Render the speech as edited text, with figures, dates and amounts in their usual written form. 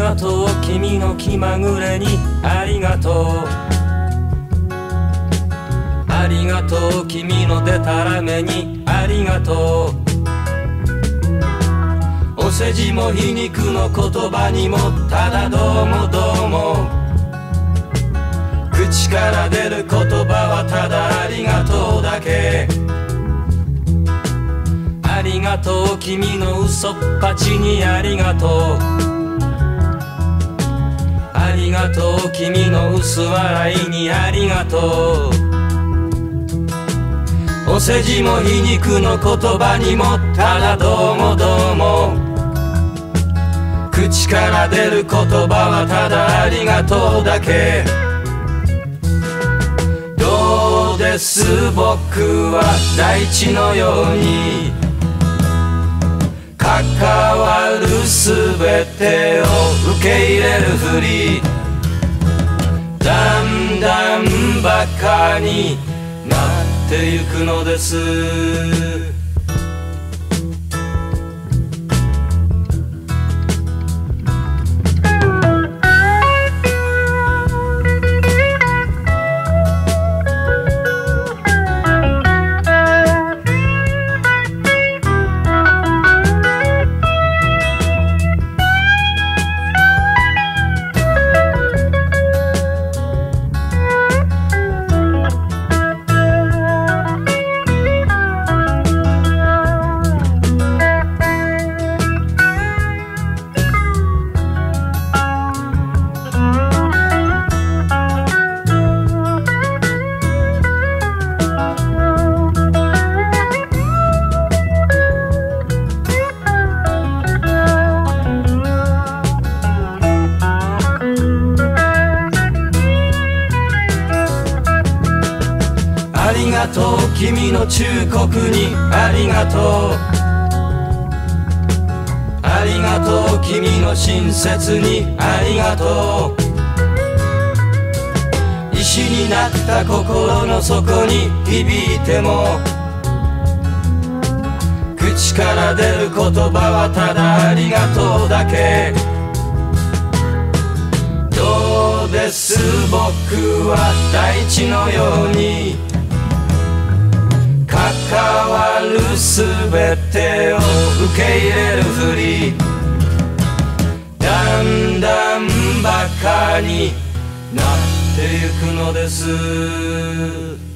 がとう君の気まぐれにありがとう。ありがとう君のでたらめにありがとう。お世辞も皮肉の言葉にもただどうもどうも。口から出る言葉はただありがとうだけ。ありがとう君の嘘っぱちにありがとう。ありがとう君の薄笑いにありがとう。お世辞も皮肉の言葉にもただどうもどうも。口から出る言葉はただありがとうだけ。どうです僕は大地のように関わるすべてを受け入れるふり。だんだんバカになってゆくのです。ありがとう君の忠告にありがとう。ありがとう君の親切にありがとう。石になった心の底に響いても口から出る言葉はただありがとうだけ。どうです僕は大地のように関わるすべてを受け入れるふり。だんだんバカになってゆくのです。